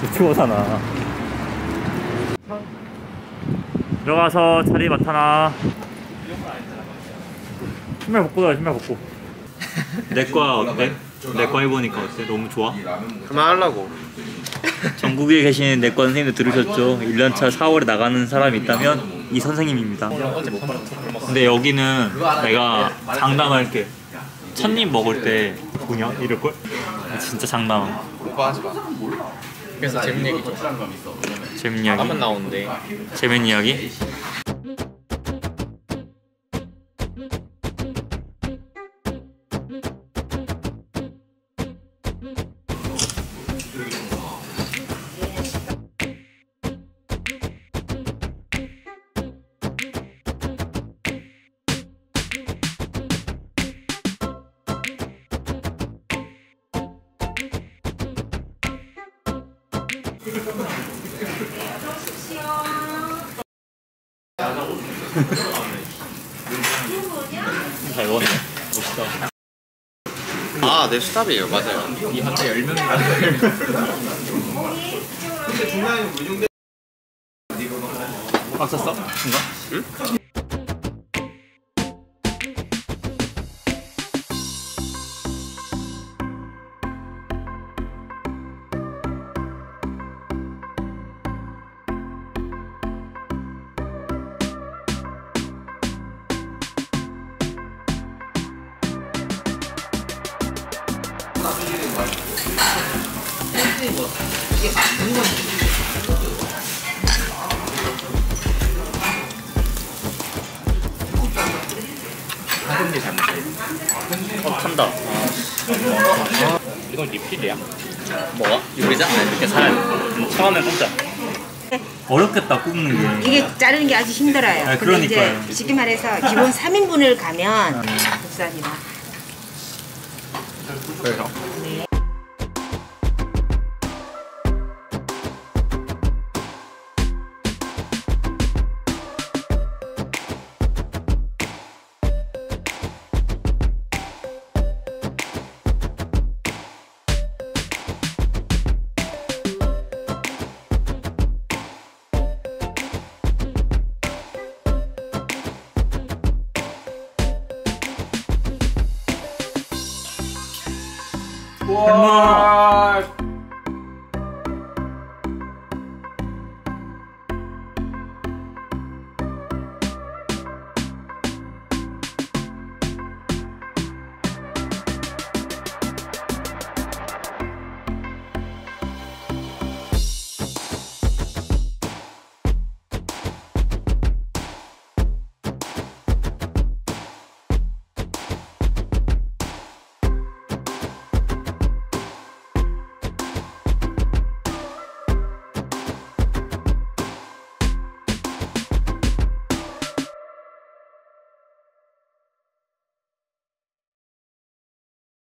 추워잖아. 들어가서 자리 맡아놔. 신발 벗고 가, 신발 벗고. 내과 어때? 내과 해보니까 어때? 너무 좋아? 그만하려고. 전국에 계신 내과 선생님들 들으셨죠? 1년차 4월에 나가는 사람이 있다면 이 선생님입니다. 근데 여기는 내가 장담할게. 첫입 먹을 때 뭐냐? 이럴걸? 진짜 장담. 오빠 하지 마. 그래서 재밌는 얘기죠. 재밌는 이야기? 한번 나오는데. 재밌는 이야기? 잘 먹었네. 멋있다. 아, 네, 수답이에요. 맞아요. 이 한테 10명이나. 막 샀어? 뭔가? 응? 탄다. 이건 리필이야? 뭐가? 요리자? 아니, 이렇게 사야 돼. 처음에 꽂자. 어렵겠다 굽는 게. 이게 자르는 게 아주 힘들어요. 네, 근데 그러니까요. 이제 쉽게 말해서 기본 3인분을 가면 국산이라. 그래서? 햄마